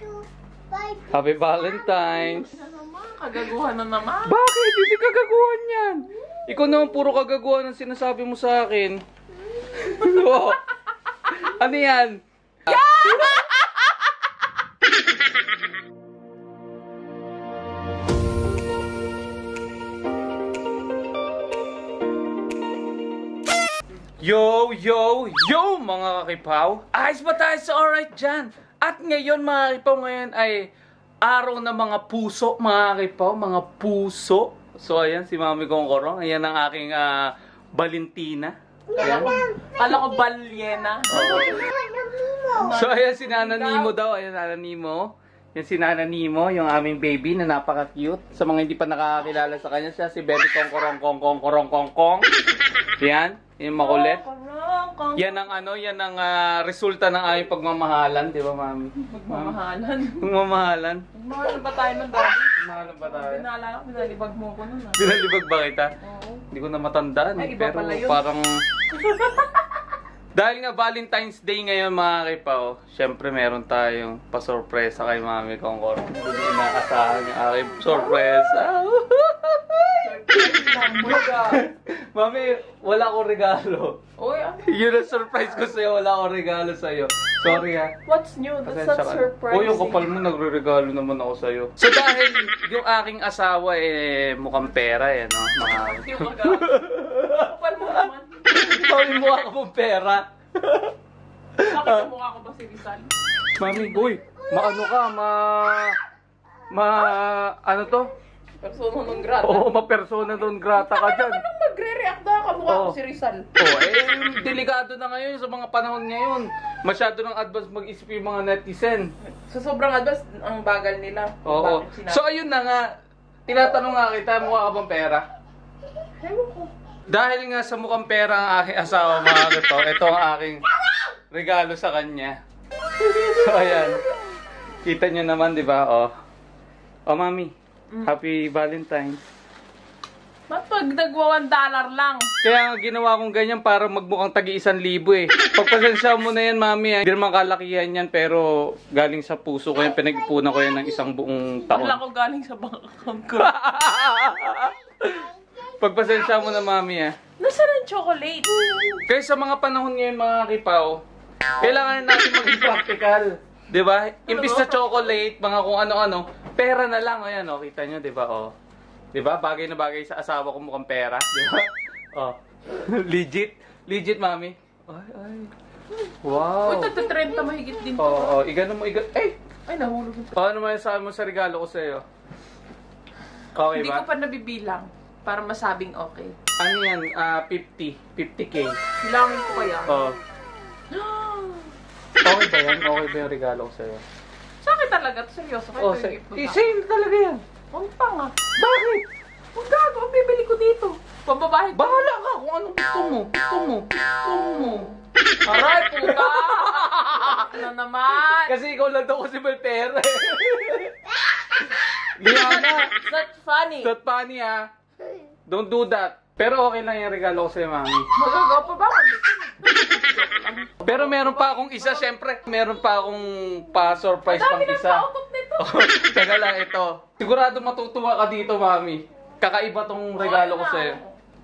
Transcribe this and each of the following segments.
Happy Valentine's. Kagaguhan na naman. Bakit? Hindi kagaguhan yan. Ikaw naman puro kagaguhan ang sinasabi mo sa akin. Ano? Ano yan? Yo, yo, yo mga kakipaw! Ayos ba tayo sa alright dyan? At ngayon mga kakipaw, ngayon ay araw ng mga puso mga kakipaw, mga puso. So ayan, si Mami Kongkorong, ayan ang aking Valentina. Ayan. Kala ko balyena. So ayan si Nana Nemo daw, ayan Nana Nemo. Yan si Nana Nemo, yung aming baby na napaka-cute. Sa mga hindi pa nakakakilala sa kanya, siya si Baby Kongkorong. Yan, yung makulit. Yan ang yan ang resulta ng aming pagmamahalan, di ba, Mami? Magmamahalan. Pagmamahalan. Magmamahalan ba tayo ng daddy? Mahalan ba tayo? Pinalala ko, pinalibag mo ko nun. Pinalibag ba kita? Oo. Hindi ko na matandaan. Ay, iba pero pala yun. Parang... Dahil nga Valentine's Day ngayon mga kipaw, syempre meron tayong pa-sorpresa kay Mami Kongkorong. Hindi inaasahan yung aking sorpresa. Mami, wala akong regalo. Uy, Yun ang surprise ko sa'yo, wala akong regalo sa'yo. Sorry ha. what's new? That's Pasensya not ka na. surprising. Oh, yung kapal mo, nagre-regalo naman ako sa'yo. So dahil yung aking asawa mukhang pera no? Mga... Yung mag-aak. Kapal mo naman. Mami, mukha ka mong pera. Bakit mukha ko ba si Rizal? Mami, boy, maano ka, ano to? Persona non grata. Oo, ma-persona non grata ka dyan. Anong magre-react na kamukha ko Oo. si Rizal? Delikado na ngayon sa mga panahon ngayon. Masyado ng advance mag-isip yung mga netizen. Sa sobrang advance, ang bagal nila. Oo. Bakit sinabi? So, ayun na nga. Tinatanong nga kita, mukha ka bang pera? Ewan ko. Dahil nga sa mukhang pera ang aking asawa mga kito, ito ang aking regalo sa kanya. So, ayan. Kita nyo naman, di ba? Oh, Mami. Happy Valentine's. Ba't pag nagwa $1 lang? Kaya nga ginawa kong ganyan para magmukhang tagi 1,000 eh. Pagpasensya mo na yan, Mami. Hindi naman kalakihan yan, pero galing sa puso ko yan. Pinag-ipunan ko yan ng isang buong taon. Wala ko galing sa bank account ko. Pagpasensya mo na, Mami Nasaan ang chocolate? Kaya sa mga panahon ngayon, mga kipaw, kailangan natin maging practical. Diba? Imbis na chocolate, mga kung ano-ano, pera na lang. Ayan, kita nyo, diba? Diba? Bagay na bagay sa asawa ko mukhang pera. Diba? Legit. Legit, Mami. Ay. Wow. Uy, tagta-30 mahigit din to. Igano mo, Ay! Ay, nahulog ito. Paano mo sabi mo sa regalo ko sa'yo? Okay Hindi ba? ko pa nabibilang para masabing okay. Ano yan? 50K. Bilangin ko kaya. Okay ba yan? Okay ba yung regalo ko sa'yo? Sa akin talaga, seryoso. Kaya ito yung gift ko sa akin. Same talaga yan. Ang tanga. Bakit? Ang gago, ang bibili ko dito. Pambabahe ko. Bahala ka kung anong gusto mo. Gusto mo. Aray, puta! Na naman! Kasi ikaw lang daw kasi may pera eh. Liana, It's not funny. not funny ha. Don't do that. Pero okay lang yung regalo ko sa'yo, Mami. Magagawa pa ba? Pero meron pa akong isa, syempre. Meron pa akong pa-surprise pang Dami ng isa. pautot nito. Teka lang, ito. Sigurado matutuwa ka dito, Mami. Kakaiba tong regalo ko sa'yo.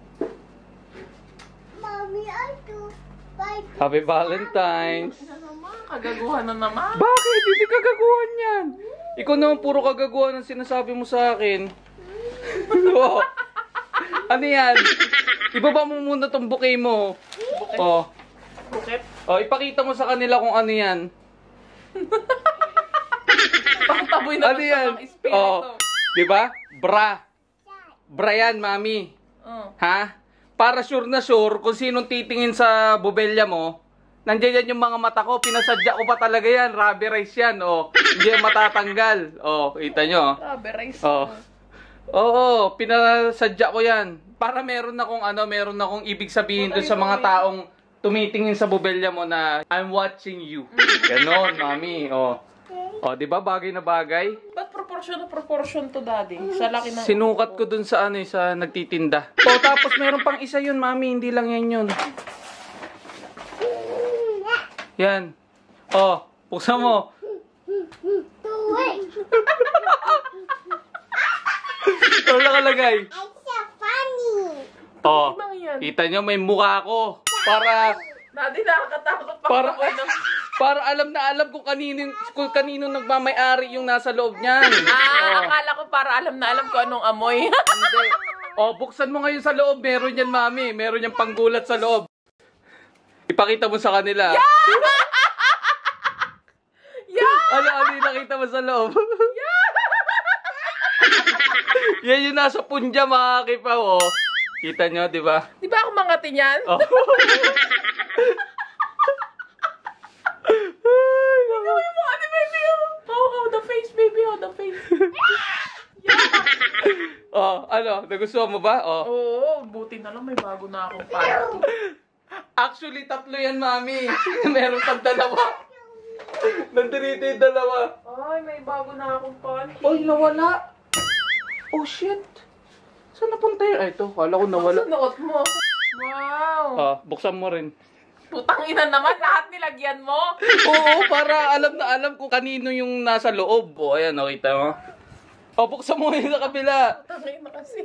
Happy Valentine's. Kagaguhan na naman. Bakit? Hindi kagaguhan yan. Ikaw naman puro kagaguhan ang sinasabi mo sa akin. Oh. Ano yan? Ibaba mo muna tong bouquet mo. Bukit? Oh. Bukit? Ipakita mo sa kanila kung ano yan. Pangtaboy na Ano yan? ng espiritu. Diba? Bra yan, Mami. Ha? Para sure na sure, kung sinong titingin sa bubelya mo, nandiyan yan yung mga mata ko, pinasadya ko pa talaga yan, rubberized yan, hindi yan matatanggal. Kita nyo. Rubberized. Oo, pinasadya ko yan. Para meron akong ibig sabihin doon sa mga taong tumitingin sa bubelya mo na, I'm watching you. Ganon, Mami. Di ba bagay na bagay? Ba't proportion to, Daddy? Sa laki ng... Sinukat ko dun sa sa nagtitinda. Tapos meron pang isa yun, Mami. Hindi lang yan yun. Yan. Buksan mo. way. Ano nakalagay? It's so funny. Oh, Ano yan? kita nyo may mukha ko. Daddy, nakakatakot pa Para, ako. Ano? para alam na alam kung kanino nagmamayari yung nasa loob niyan. Akala ko para alam na alam ko anong amoy. Hindi. Oh, buksan mo ngayon sa loob. Meron yan, mami. Meron yan panggulat sa loob. Ipakita mo sa kanila. Ano yung nakita mo sa loob? Yan yung nasa punja, mga kipaw, oh. Kita nyo, di ba? Di ba ako mangati niyan? Oh. Ano, baby? Oh, the face, baby. Oh, the face. Oh, ano? Nagustuhan mo ba? Oh. Oo, buti na lang may bago na akong panty. Actually, 3 yan, mami. Meron pang 2. Nandito yung 2. Ay, may bago na akong panty. Oy, nawala. Oh, shit. Saan napunta yun? Ay, ito. Kala ko nawala. Sunuot mo. Wow. Ah, buksan mo rin. Putang ina naman, lahat nilagyan mo. Oo, para alam na alam kung kanino yung nasa loob. O, ayan, nakita mo. O, buksan mo yun sa kabila. Putang ina kasi.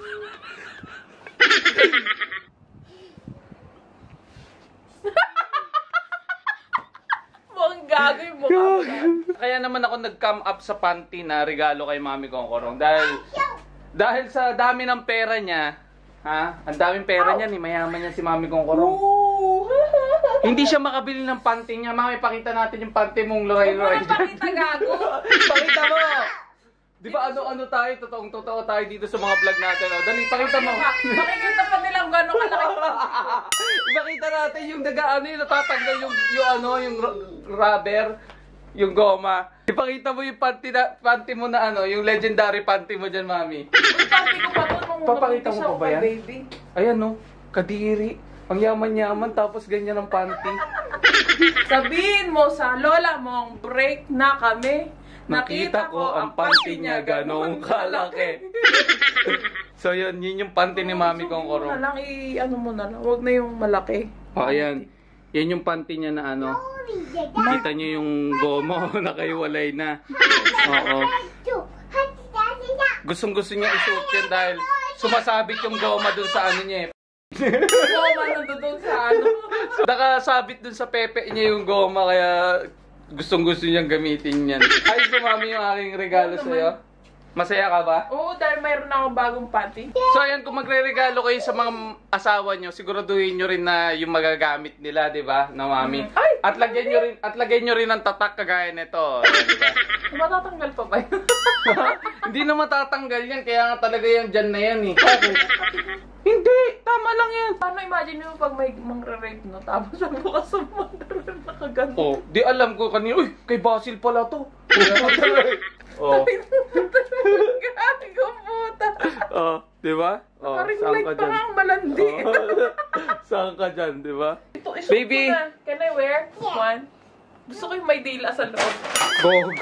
Mukhang gago yung mukha mo. Kaya naman ako nag-come up sa panty na regalo kay Mami Kongkorong. Dahil sa dami ng pera niya, ha? Ang daming pera niya, ni mayaman niya si Mami Kongkorong. Hindi siya makabili ng panty niya. Mami, pakita natin yung panty mong loray-loray. Pakita gago. Pakita mo! Di ba ano tayo, totoong-totoo tayo dito sa mga vlog natin. O, dali, pakita mo. Makikita pa nilang gano'ng kalaki. Ipakita natin yung yung natatanggal yung rubber, yung goma. Ipakita mo yung panty mo na yung legendary panty mo dyan, mami. Uy, panty ko pa doon. Papakita mo pa ba yan? Baby. Ayan, no? Kadiri. Ang yaman-yaman, tapos ganyan ang panty. Sabihin mo sa lola mong break na kami. Nakita ko ang panty niya ganong kalaki. So yun yung panty ni Mami Kongkorong. Ano lang, ano mo na lang. Huwag na yung malaki. O, ayan. Yan yung panty niya na Kita niyo yung gomo, nakaiwalay na. Oo. Gustong-gusto niya isuot yan dahil sumasabit yung goma dun sa ano niya eh. Goma nandoon sa ano. Nakasabit dun sa pepe niya yung goma kaya gustong-gusto niyang gamitin yan. Ayos mo, Mami, yung aking regalo sa'yo. Masaya ka ba? Oo, dahil mayroon akong bagong panty. So ayan, kung magre-regalo kayo sa mga asawa nyo, siguraduhin nyo rin na yung magagamit nila, di ba, na Mami? Ay! At lagyan nyo rin ng tatak kagaya nito, di ba? Matatanggal pa ba yun? Hindi na matatanggal yan, kaya nga talaga yan dyan na yan eh. Okay. Hindi, tama lang yan. Paano imagine mo pag may mangre-rape no? Tapos ang bukas sa mother nakaganto. Oh, di alam ko kanina, uy, kay Basil pala to. Oh. Grabe ko puta. Oh, di ba? Oh, Nakaring saan light ka pa dyan? nga ang malandi. Oh. Saan ka dyan, di ba? Ito, isuot Baby. ko na. Can I wear one? Gusto ko yung may dila sa loob. Bog.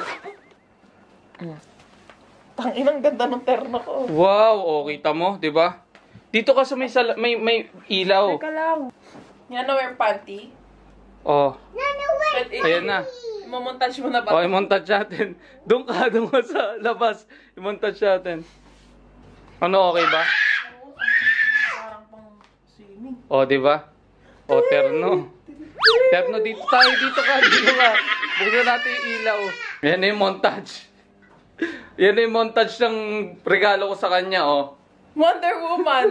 Tanginang ganda ng terno ko. Wow, oh, kita mo, di ba? Dito ka sa may ilaw. Teka lang. Yan na wear panty. Oh, ayan na. Mamontage mo na ba? Oh, i-montage natin. Doon ka sa labas. I-montage natin. Ano, okay ba? Parang pang swimming. Oh, di ba? Oh, terno. Terno, dito tayo. Dito ka. Buksan natin yung ilaw. Yan na yung montage. Yan na yung montage ng regalo ko sa kanya, oh. Wonder Woman!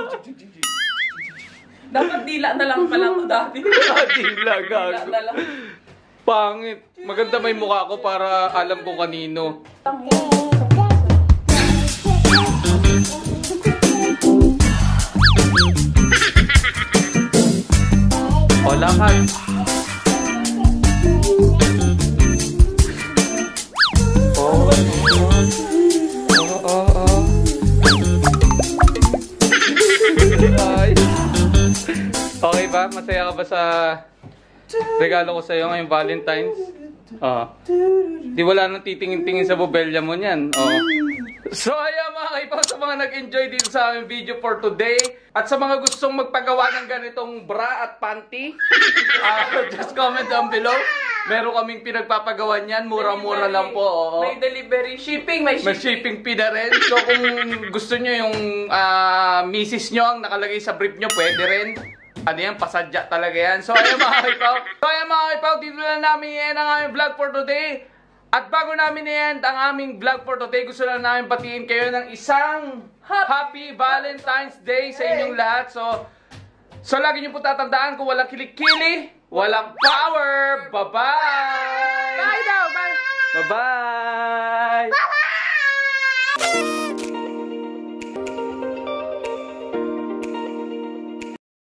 Dapat dila na lang pala to dati. Dila, Dila gago. na lang. Pangit. Maganda may mukha ko para alam ko kanino. O, lakad. Ay. Okay ba? Masaya ka ba sa regalo ko sa'yo ngayong Valentine's? Oo. Di wala nang titingin-tingin sa bobelya mo niyan. Oo. So ayan mga kaipaw, sa mga nag-enjoy dito sa aming video for today at sa mga gustong magpagawa ng ganitong bra at panty, just comment down below. Meron kaming pinagpapagawan yan. Mura-mura Delivery. lang po. Oo. May delivery. Shipping, may May shipping. shipping fee na rin. So kung gusto nyo yung misis nyo ang nakalagay sa brief nyo, pwede rin. Ano yan, pasadya talaga yan. So ayan mga kipaw. Dito na namin yan ang aming vlog for today. At bago namin i-end ang aming vlog for today, gusto lang namin batiin kayo ng isang Happy Valentine's Day sa inyong lahat. So lagi nyo po tatandaan, kung walang kilikili, walang power. Bye-bye! Bye daw, bye! Bye-bye!